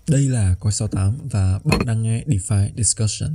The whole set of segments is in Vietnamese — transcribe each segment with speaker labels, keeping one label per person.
Speaker 1: Đây là Coi 68 và bạn đang nghe DeFi Discussion.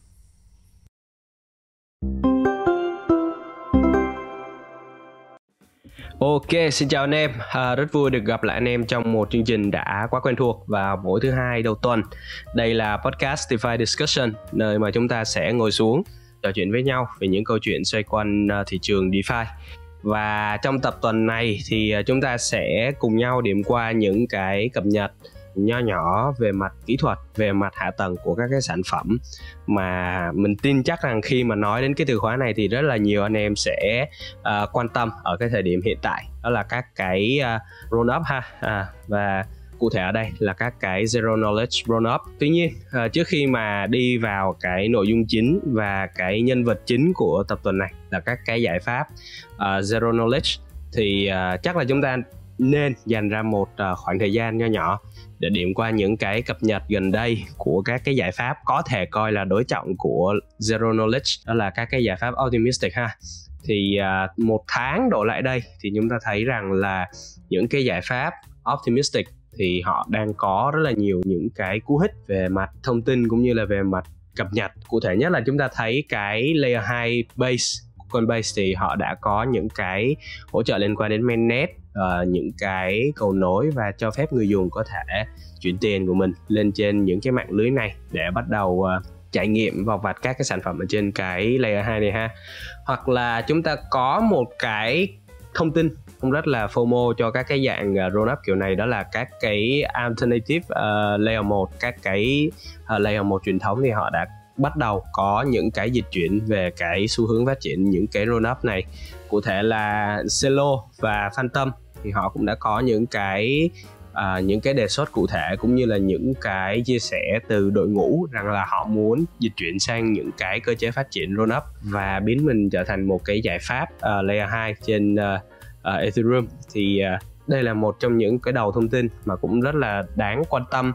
Speaker 2: Ok, xin chào anh em. Rất vui được gặp lại anh em trong một chương trình đã quá quen thuộc vào mỗi thứ hai đầu tuần. Đây là podcast DeFi Discussion, nơi mà chúng ta sẽ ngồi xuống trò chuyện với nhau về những câu chuyện xoay quanh thị trường DeFi. Và trong tập tuần này thì chúng ta sẽ cùng nhau điểm qua những cái cập nhật nho nhỏ về mặt kỹ thuật, về mặt hạ tầng của các cái sản phẩm mà mình tin chắc rằng khi mà nói đến cái từ khóa này thì rất là nhiều anh em sẽ quan tâm ở cái thời điểm hiện tại, đó là các cái roll up và cụ thể ở đây là các cái Zero Knowledge roll up. Tuy nhiên trước khi mà đi vào cái nội dung chính và cái nhân vật chính của tập tuần này là các cái giải pháp Zero Knowledge thì chắc là chúng ta nên dành ra một khoảng thời gian nho nhỏ để điểm qua những cái cập nhật gần đây của các cái giải pháp có thể coi là đối trọng của Zero Knowledge, đó là các cái giải pháp Optimistic ha. Thì một tháng đổ lại đây thì chúng ta thấy rằng là những cái giải pháp Optimistic thì họ đang có rất là nhiều những cái cú hích về mặt thông tin cũng như là về mặt cập nhật. Cụ thể nhất là chúng ta thấy cái Layer 2 base của Coinbase thì họ đã có những cái hỗ trợ liên quan đến mainnet, những cái cầu nối và cho phép người dùng có thể chuyển tiền của mình lên trên những cái mạng lưới này để bắt đầu trải nghiệm vào vặt các cái sản phẩm ở trên cái Layer 2 này ha. Hoặc là chúng ta có một cái thông tin cũng rất là FOMO cho các cái dạng roll up kiểu này, đó là các cái alternative Layer 1, các cái Layer 1 truyền thống thì họ đã bắt đầu có những cái dịch chuyển về cái xu hướng phát triển những cái roll up này. Cụ thể là Celo và Phantom thì họ cũng đã có những cái đề xuất cụ thể cũng như là những cái chia sẻ từ đội ngũ rằng là họ muốn dịch chuyển sang những cái cơ chế phát triển roll up và biến mình trở thành một cái giải pháp Layer 2 trên Ethereum. Thì đây là một trong những cái đầu thông tin mà cũng rất là đáng quan tâm,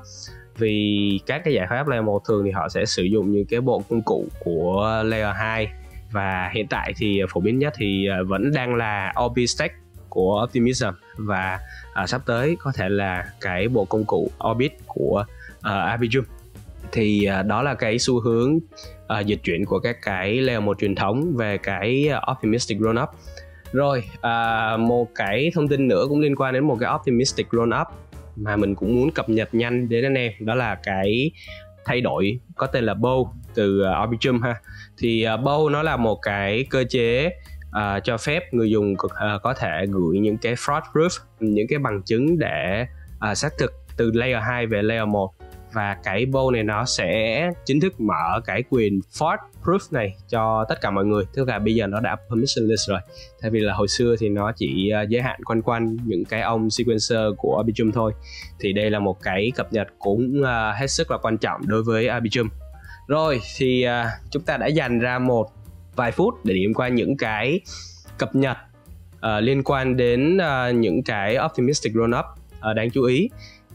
Speaker 2: vì các cái giải pháp Layer 1 thường thì họ sẽ sử dụng những cái bộ công cụ của Layer 2, và hiện tại thì phổ biến nhất thì vẫn đang là Orbit của Optimism, và sắp tới có thể là cái bộ công cụ Orbit của Arbitrum. Thì đó là cái xu hướng dịch chuyển của các cái Layer 1 truyền thống về cái Optimistic Rollup. Rồi một cái thông tin nữa cũng liên quan đến một cái Optimistic Rollup mà mình cũng muốn cập nhật nhanh đến anh em, đó là cái thay đổi có tên là BOW từ Arbitrum ha. Thì BOW nó là một cái cơ chế cho phép người dùng có thể gửi những cái fraud proof, những cái bằng chứng để xác thực từ Layer 2 về Layer 1. Và cái BOW này nó sẽ chính thức mở cái quyền fraud proof này cho tất cả mọi người. Tức là bây giờ nó đã permissionless rồi. Thay vì là hồi xưa thì nó chỉ giới hạn quanh những cái ông sequencer của Arbitrum thôi. Thì đây là một cái cập nhật cũng hết sức là quan trọng đối với Arbitrum. Rồi thì chúng ta đã dành ra một vài phút để điểm qua những cái cập nhật liên quan đến những cái Optimistic Rollup đáng chú ý.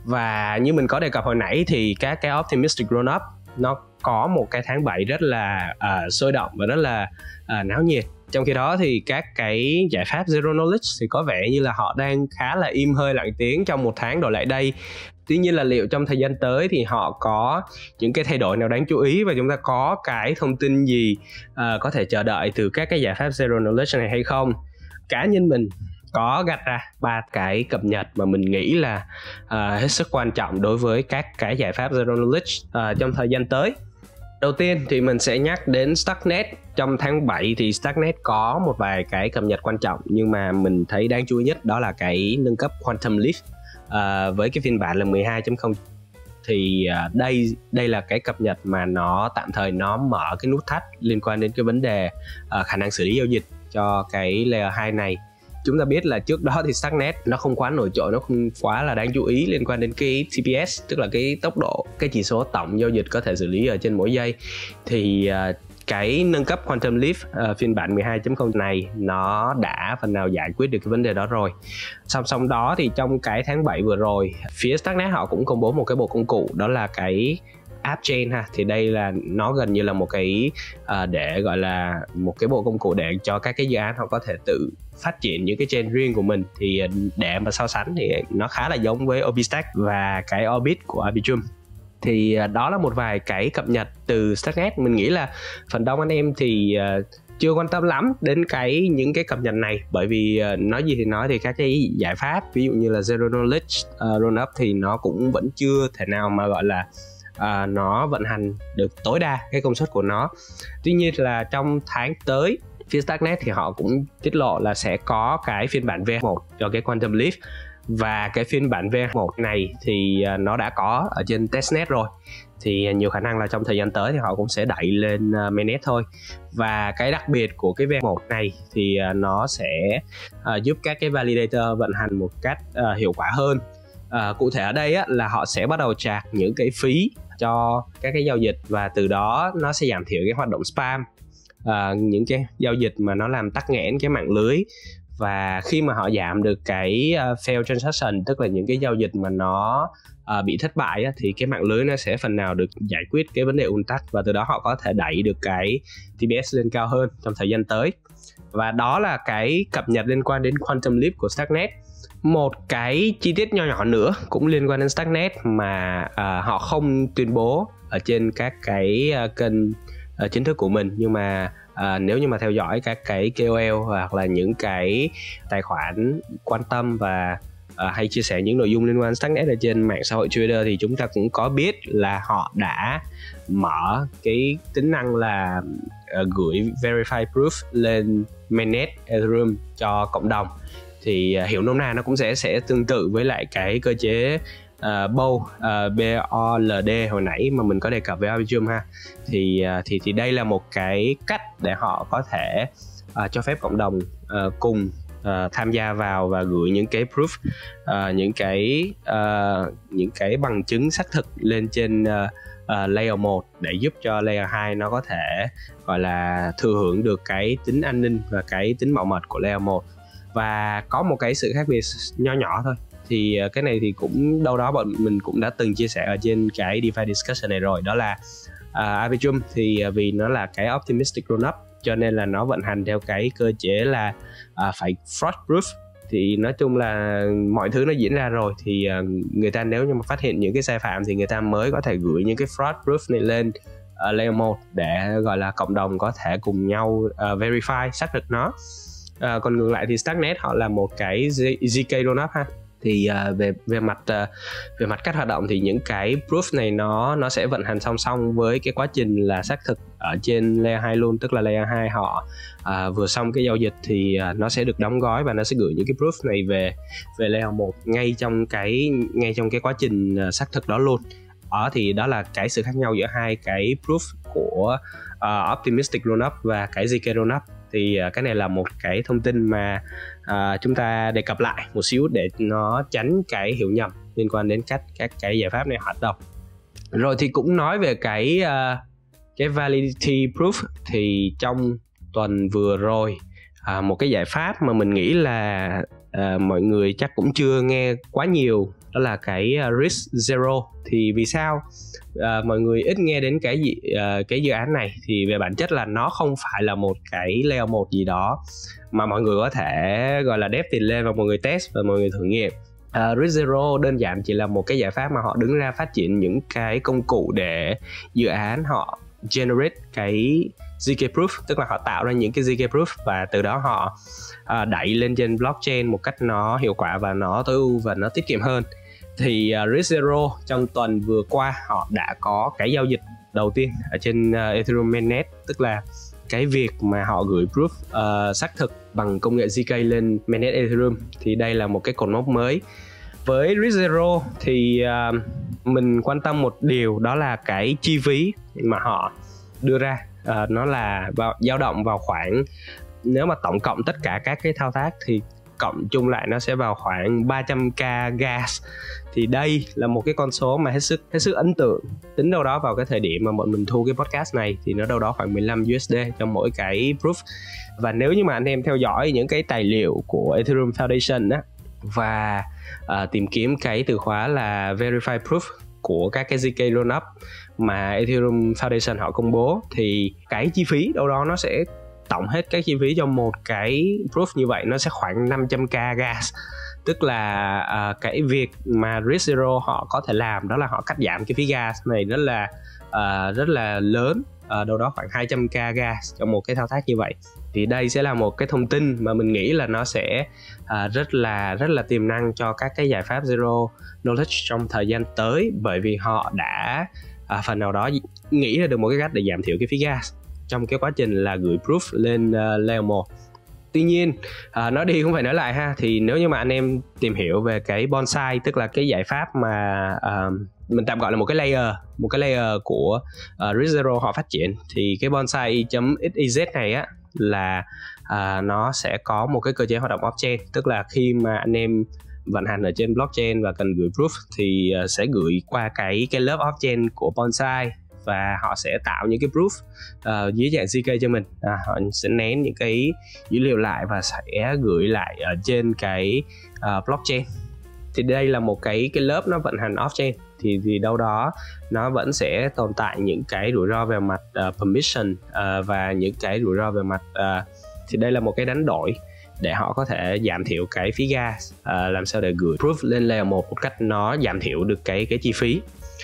Speaker 2: Và như mình có đề cập hồi nãy thì các cái Optimistic Rollup nó có một cái tháng 7 rất là sôi động và rất là náo nhiệt. Trong khi đó thì các cái giải pháp Zero Knowledge thì có vẻ như là họ đang khá là im hơi lặng tiếng trong một tháng đổ lại đây. Tuy nhiên là liệu trong thời gian tới thì họ có những cái thay đổi nào đáng chú ý, và chúng ta có cái thông tin gì có thể chờ đợi từ các cái giải pháp Zero Knowledge này hay không? Cá nhân mình có gạch ra 3 cái cập nhật mà mình nghĩ là hết sức quan trọng đối với các cái giải pháp Zero Knowledge trong thời gian tới. Đầu tiên thì mình sẽ nhắc đến Starknet. Trong tháng 7 thì Starknet có một vài cái cập nhật quan trọng, nhưng mà mình thấy đáng chú ý nhất đó là cái nâng cấp Quantum Leaf với cái phiên bản là 12.0. Thì đây là cái cập nhật mà nó tạm thời nó mở cái nút thắt liên quan đến cái vấn đề khả năng xử lý giao dịch cho cái Layer 2 này. Chúng ta biết là trước đó thì Starknet nó không quá nổi trội, nó không quá là đáng chú ý liên quan đến cái TPS, tức là cái tốc độ, cái chỉ số tổng giao dịch có thể xử lý ở trên mỗi giây. Thì cái nâng cấp Quantum Leaf phiên bản 12.0 này nó đã phần nào giải quyết được cái vấn đề đó rồi. Song song đó thì trong cái tháng 7 vừa rồi, phía Starknet họ cũng công bố một cái bộ công cụ, đó là cái app chain ha, thì đây là nó gần như là một cái để gọi là một cái bộ công cụ để cho các cái dự án họ có thể tự phát triển những cái chain riêng của mình. Thì để mà so sánh thì nó khá là giống với OBStack và cái Orbit của Arbitrum. Thì đó là một vài cái cập nhật từ Starknet. Mình nghĩ là phần đông anh em thì chưa quan tâm lắm đến những cái cập nhật này, bởi vì nói gì thì nói thì các cái giải pháp ví dụ như là Zero Knowledge Rollup thì nó cũng vẫn chưa thể nào mà gọi là nó vận hành được tối đa cái công suất của nó. Tuy nhiên là trong tháng tới, phía Starknet thì họ cũng tiết lộ là sẽ có cái phiên bản V1 cho cái Quantum Leap. Và cái phiên bản V1 này thì nó đã có ở trên testnet rồi, thì nhiều khả năng là trong thời gian tới thì họ cũng sẽ đẩy lên mainnet thôi. Và cái đặc biệt của cái V1 này thì nó sẽ giúp các cái validator vận hành một cách hiệu quả hơn. Cụ thể ở đây là họ sẽ bắt đầu charge những cái phí cho các cái giao dịch, và từ đó nó sẽ giảm thiểu cái hoạt động spam, những cái giao dịch mà nó làm tắc nghẽn cái mạng lưới. Và khi mà họ giảm được cái fail transaction, tức là những cái giao dịch mà nó bị thất bại thì cái mạng lưới nó sẽ phần nào được giải quyết cái vấn đề ùn tắc, và từ đó họ có thể đẩy được cái TPS lên cao hơn trong thời gian tới. Và đó là cái cập nhật liên quan đến Quantum Leap của Starknet. Một cái chi tiết nho nhỏ nữa cũng liên quan đến Starknet mà họ không tuyên bố ở trên các cái kênh chính thức của mình, nhưng mà nếu như mà theo dõi các cái KOL hoặc là những cái tài khoản quan tâm và hay chia sẻ những nội dung liên quan đến Starknet ở trên mạng xã hội Twitter, thì chúng ta cũng có biết là họ đã mở cái tính năng là gửi Verify Proof lên mainnet Ethereum cho cộng đồng. Thì hiểu nôm na nó cũng sẽ tương tự với lại cái cơ chế BOLD hồi nãy mà mình có đề cập với Arbitrum ha. Thì đây là một cái cách để họ có thể cho phép cộng đồng cùng tham gia vào và gửi những cái proof, những cái bằng chứng xác thực lên trên layer 1 để giúp cho layer 2 nó có thể gọi là thừa hưởng được cái tính an ninh và cái tính bảo mật của layer 1. Và có một cái sự khác biệt nho nhỏ thôi, thì cái này thì cũng đâu đó bọn mình cũng đã từng chia sẻ ở trên cái DeFi discussion này rồi, đó là Arbitrum thì vì nó là cái optimistic rollup cho nên là nó vận hành theo cái cơ chế là phải fraud proof. Thì nói chung là mọi thứ nó diễn ra rồi, thì người ta nếu như mà phát hiện những cái sai phạm thì người ta mới có thể gửi những cái fraud proof này lên layer 1 để gọi là cộng đồng có thể cùng nhau verify, xác thực nó. Còn ngược lại thì Starknet họ là một cái ZK rollup ha. Thì về mặt cách hoạt động thì những cái proof này nó sẽ vận hành song song với cái quá trình là xác thực ở trên layer 2 luôn. Tức là layer 2 họ vừa xong cái giao dịch thì nó sẽ được đóng gói và nó sẽ gửi những cái proof này về layer 1 ngay trong cái quá trình xác thực đó luôn. Thì đó là cái sự khác nhau giữa hai cái proof của optimistic rollup và cái ZK rollup. Thì cái này là một cái thông tin mà chúng ta đề cập lại một xíu để nó tránh cái hiểu nhầm liên quan đến cách các cái giải pháp này hoạt động. Rồi thì cũng nói về cái validity proof, thì trong tuần vừa rồi một cái giải pháp mà mình nghĩ là mọi người chắc cũng chưa nghe quá nhiều, đó là cái Risk Zero. Thì vì sao mọi người ít nghe đến cái dự án này? Thì về bản chất là nó không phải là một cái layer 1 gì đó mà mọi người có thể gọi là đép tiền lên và mọi người test và mọi người thử nghiệm. Risk Zero đơn giản chỉ là một cái giải pháp mà họ đứng ra phát triển những cái công cụ để dự án họ generate cái ZK Proof, tức là họ tạo ra những cái ZK Proof và từ đó họ đẩy lên trên blockchain một cách nó hiệu quả và nó tối ưu và nó tiết kiệm hơn. Thì Risk Zero trong tuần vừa qua họ đã có cái giao dịch đầu tiên ở trên Ethereum mainnet, tức là cái việc mà họ gửi proof xác thực bằng công nghệ ZK lên mainnet Ethereum. Thì đây là một cái cột mốc mới. Với Risk Zero thì mình quan tâm một điều, đó là cái chi phí mà họ đưa ra. Nó là dao động vào khoảng, nếu mà tổng cộng tất cả các cái thao tác thì cộng chung lại nó sẽ vào khoảng 300k gas. Thì đây là một cái con số mà hết sức ấn tượng. Tính đâu đó vào cái thời điểm mà bọn mình thu cái podcast này thì nó đâu đó khoảng 15 USD cho mỗi cái proof. Và nếu như mà anh em theo dõi những cái tài liệu của Ethereum Foundation á, và tìm kiếm cái từ khóa là Verify Proof của các cái ZK rollup mà Ethereum Foundation họ công bố, thì cái chi phí đâu đó nó sẽ tổng hết các chi phí cho một cái proof như vậy nó sẽ khoảng 500k gas. Tức là cái việc mà RiskZero họ có thể làm đó là họ cắt giảm cái phí gas này rất là lớn, đâu đó khoảng 200k gas cho một cái thao tác như vậy. Thì đây sẽ là một cái thông tin mà mình nghĩ là nó sẽ rất là tiềm năng cho các cái giải pháp Zero Knowledge trong thời gian tới, bởi vì họ đã phần nào đó nghĩ ra được một cái cách để giảm thiểu cái phí gas trong cái quá trình là gửi proof lên layer 1. Tuy nhiên nói đi cũng phải nói lại ha, thì nếu như mà anh em tìm hiểu về cái bonsai, tức là cái giải pháp mà mình tạm gọi là một cái layer của RiskZero họ phát triển, thì cái bonsai.xyz này á là nó sẽ có một cái cơ chế hoạt động off-chain. Tức là khi mà anh em vận hành ở trên blockchain và cần gửi proof thì sẽ gửi qua cái lớp off-chain của bonsai, và họ sẽ tạo những cái proof dưới dạng ZK cho mình. Họ sẽ nén những cái dữ liệu lại và sẽ gửi lại ở trên cái blockchain. Thì đây là một cái lớp nó vận hành off-chain, thì đâu đó nó vẫn sẽ tồn tại những cái rủi ro về mặt permission và những cái rủi ro về mặt thì đây là một cái đánh đổi để họ có thể giảm thiểu cái phí gas, làm sao để gửi proof lên layer 1 một cách nó giảm thiểu được cái chi phí.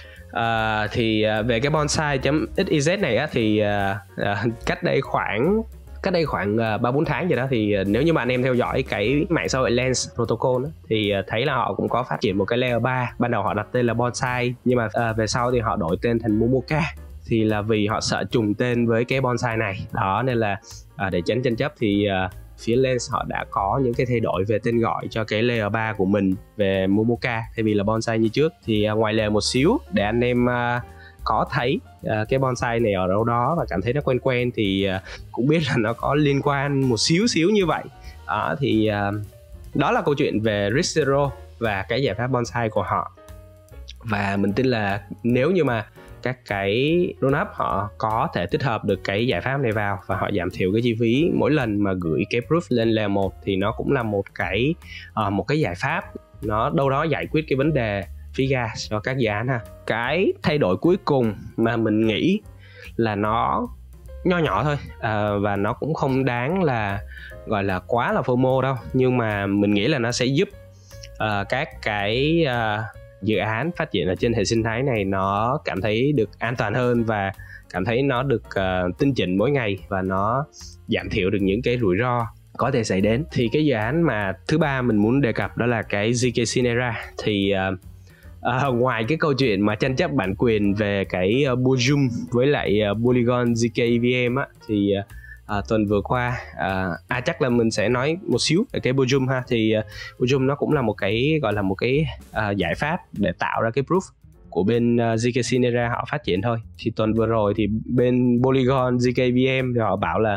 Speaker 2: Thì về cái bonsai.xyz này á, thì cách đây khoảng 3-4 tháng vậy đó, thì nếu như mà anh em theo dõi cái mạng xã hội Lens Protocol đó, thì thấy là họ cũng có phát triển một cái layer 3. Ban đầu họ đặt tên là bonsai, nhưng mà về sau thì họ đổi tên thành Momoka, thì là vì họ sợ trùng tên với cái bonsai này đó, nên là để tránh tranh chấp thì phía Lens họ đã có những cái thay đổi về tên gọi cho cái layer 3 của mình về Momoka thay vì là bonsai như trước. Thì ngoài lề một xíu để anh em có thấy cái bonsai này ở đâu đó và cảm thấy nó quen thì cũng biết là nó có liên quan một xíu như vậy. Thì đó là câu chuyện về RiskZero và cái giải pháp bonsai của họ. Và mình tin là nếu như mà các cái rollup họ có thể tích hợp được cái giải pháp này vào và họ giảm thiểu cái chi phí mỗi lần mà gửi cái proof lên layer 1, thì nó cũng là một cái giải pháp nó đâu đó giải quyết cái vấn đề phí gas cho các dự án ha. Cái thay đổi cuối cùng mà mình nghĩ là nó nhỏ thôi, và nó cũng không đáng là gọi là quá là FOMO đâu, nhưng mà mình nghĩ là nó sẽ giúp các cái dự án phát triển ở trên hệ sinh thái này nó cảm thấy được an toàn hơn và cảm thấy nó được tinh chỉnh mỗi ngày, và nó giảm thiểu được những cái rủi ro có thể xảy đến. Thì cái dự án mà thứ ba mình muốn đề cập đó là cái ZK Synera. Thì ngoài cái câu chuyện mà tranh chấp bản quyền về cái Bojum với lại Polygon ZK EVM á, thì tuần vừa qua chắc là mình sẽ nói một xíu về cái Bojum ha. Thì Bojum nó cũng là một cái gọi là một cái giải pháp để tạo ra cái proof của bên ZK Synera họ phát triển thôi. Thì tuần vừa rồi thì bên Polygon ZK EVM thì họ bảo là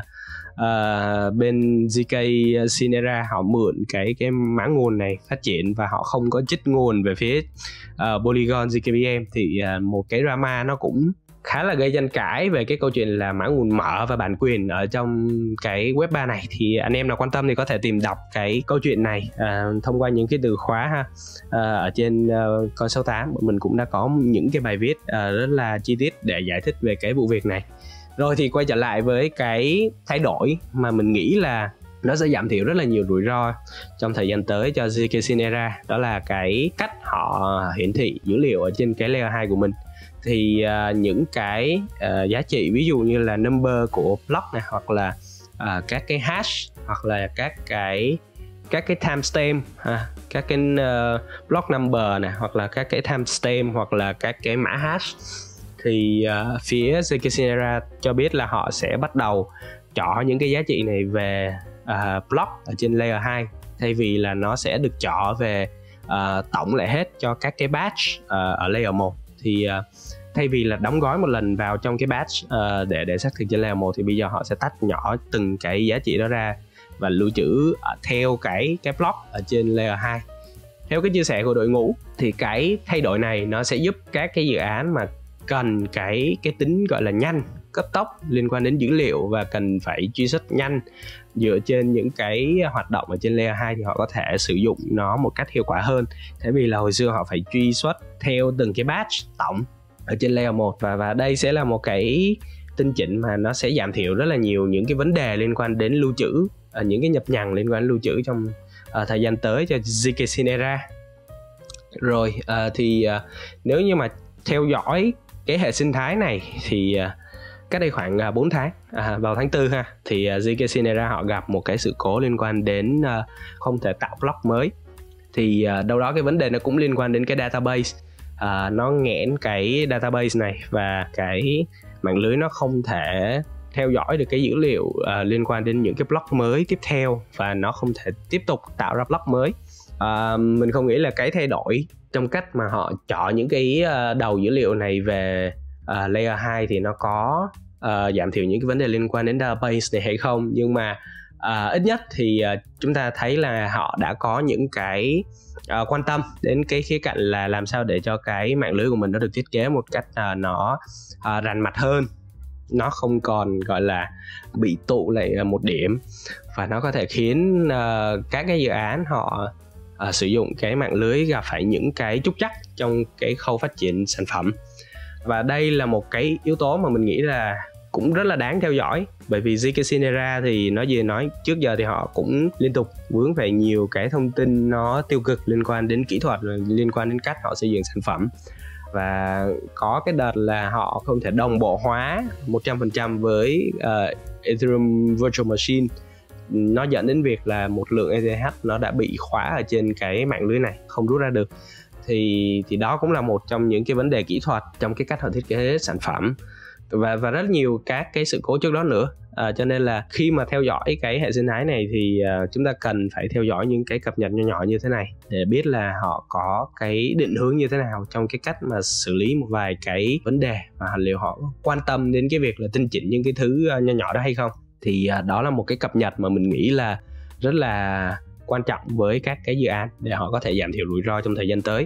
Speaker 2: bên ZK Synera họ mượn cái mã nguồn này phát triển và họ không có trích nguồn về phía Polygon ZK EVM. Thì một cái drama nó cũng khá là gây tranh cãi về cái câu chuyện là mã nguồn mở và bản quyền ở trong cái web 3 này. Thì anh em nào quan tâm thì có thể tìm đọc cái câu chuyện này thông qua những cái từ khóa ha. Ở trên Coin 68 mình cũng đã có những cái bài viết rất là chi tiết để giải thích về cái vụ việc này. Rồi thì quay trở lại với cái thay đổi mà mình nghĩ là nó sẽ giảm thiểu rất là nhiều rủi ro trong thời gian tới cho ZK Synera, đó là cái cách họ hiển thị dữ liệu ở trên cái layer 2 của mình. Thì những cái giá trị ví dụ như là number của block này, hoặc là các cái hash, hoặc là các cái timestamp các cái block number này, hoặc là các cái timestamp, hoặc là các cái mã hash, thì phía ZK Synera cho biết là họ sẽ bắt đầu chọn những cái giá trị này về block ở trên layer 2, thay vì là nó sẽ được chọn về tổng lại hết cho các cái batch ở layer 1. Thì thay vì là đóng gói một lần vào trong cái batch để xác thực trên layer 1, thì bây giờ họ sẽ tách nhỏ từng cái giá trị đó ra và lưu trữ theo cái block ở trên layer 2. Theo cái chia sẻ của đội ngũ thì cái thay đổi này nó sẽ giúp các cái dự án mà cần cái tính gọi là nhanh cấp tốc liên quan đến dữ liệu và cần phải truy xuất nhanh dựa trên những cái hoạt động ở trên layer 2 thì họ có thể sử dụng nó một cách hiệu quả hơn. Thế vì là hồi xưa họ phải truy xuất theo từng cái batch tổng ở trên layer 1 và đây sẽ là một cái tinh chỉnh mà nó sẽ giảm thiểu rất là nhiều những cái vấn đề liên quan đến lưu trữ, những cái nhập nhằng liên quan đến lưu trữ trong thời gian tới cho ZK Synera. Rồi nếu như mà theo dõi cái hệ sinh thái này thì cách đây khoảng 4 tháng, vào tháng 4 ha, thì ZK Synera họ gặp một cái sự cố liên quan đến không thể tạo block mới. Thì đâu đó cái vấn đề nó cũng liên quan đến cái database, nó nghẽn cái database này và cái mạng lưới nó không thể theo dõi được cái dữ liệu liên quan đến những cái block mới tiếp theo và nó không thể tiếp tục tạo ra block mới. Mình không nghĩ là cái thay đổi trong cách mà họ chọn những cái đầu dữ liệu này về layer 2 thì nó có giảm thiểu những cái vấn đề liên quan đến database này hay không, nhưng mà ít nhất thì chúng ta thấy là họ đã có những cái quan tâm đến cái khía cạnh là làm sao để cho cái mạng lưới của mình nó được thiết kế một cách nó rành mạch hơn, nó không còn gọi là bị tụ lại một điểm và nó có thể khiến các cái dự án họ sử dụng cái mạng lưới gặp phải những cái trục trặc trong cái khâu phát triển sản phẩm. Và đây là một cái yếu tố mà mình nghĩ là cũng rất là đáng theo dõi, bởi vì ZK Synera thì nói trước giờ thì họ cũng liên tục vướng về nhiều cái thông tin nó tiêu cực liên quan đến kỹ thuật, liên quan đến cách họ xây dựng sản phẩm. Và có cái đợt là họ không thể đồng bộ hóa 100% với Ethereum Virtual Machine, nó dẫn đến việc là một lượng ETH nó đã bị khóa ở trên cái mạng lưới này, không rút ra được. Thì đó cũng là một trong những cái vấn đề kỹ thuật trong cái cách họ thiết kế sản phẩm và rất nhiều các cái sự cố trước đó nữa. Cho nên là khi mà theo dõi cái hệ sinh thái này thì chúng ta cần phải theo dõi những cái cập nhật nhỏ như thế này để biết là họ có cái định hướng như thế nào trong cái cách mà xử lý một vài cái vấn đề, và liệu họ quan tâm đến cái việc là tinh chỉnh những cái thứ nhỏ đó hay không. Thì đó là một cái cập nhật mà mình nghĩ là rất là quan trọng với các cái dự án để họ có thể giảm thiểu rủi ro trong thời gian tới.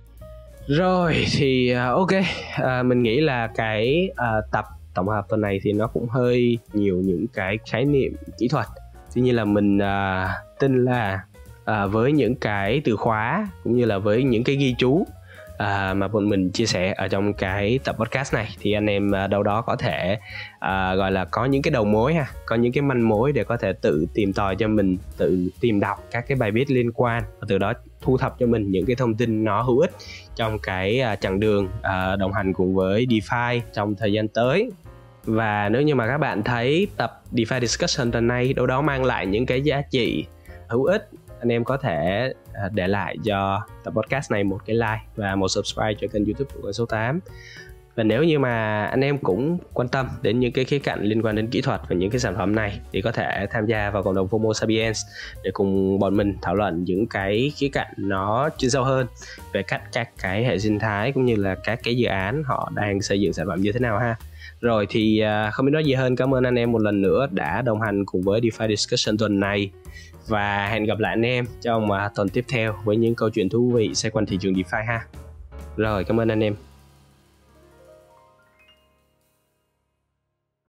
Speaker 2: Rồi thì ok, mình nghĩ là cái tập tổng hợp tuần này thì nó cũng hơi nhiều những cái khái niệm kỹ thuật. Tuy nhiên là mình tin là với những cái từ khóa cũng như là với những cái ghi chú mà bọn mình chia sẻ ở trong cái tập podcast này thì anh em đâu đó có thể gọi là có những cái đầu mối ha, có những cái manh mối để có thể tự tìm tòi cho mình, tự tìm đọc các cái bài viết liên quan và từ đó thu thập cho mình những cái thông tin nó hữu ích trong cái chặng đường đồng hành cùng với DeFi trong thời gian tới. Và nếu như mà các bạn thấy tập DeFi Discussion tuần này đâu đó mang lại những cái giá trị hữu ích, anh em có thể để lại cho tập podcast này một cái like và một subscribe cho kênh YouTube của Con Số 8. Và nếu như mà anh em cũng quan tâm đến những cái khía cạnh liên quan đến kỹ thuật và những cái sản phẩm này thì có thể tham gia vào cộng đồng FOMO Sapiens để cùng bọn mình thảo luận những cái khía cạnh nó chuyên sâu hơn về cách các cái hệ sinh thái cũng như là các cái dự án họ đang xây dựng sản phẩm như thế nào ha. Rồi thì không biết nói gì hơn, cảm ơn anh em một lần nữa đã đồng hành cùng với DeFi Discussion tuần này và hẹn gặp lại anh em trong tuần tiếp theo với những câu chuyện thú vị xoay quanh thị trường DeFi ha. Rồi, cảm ơn anh em.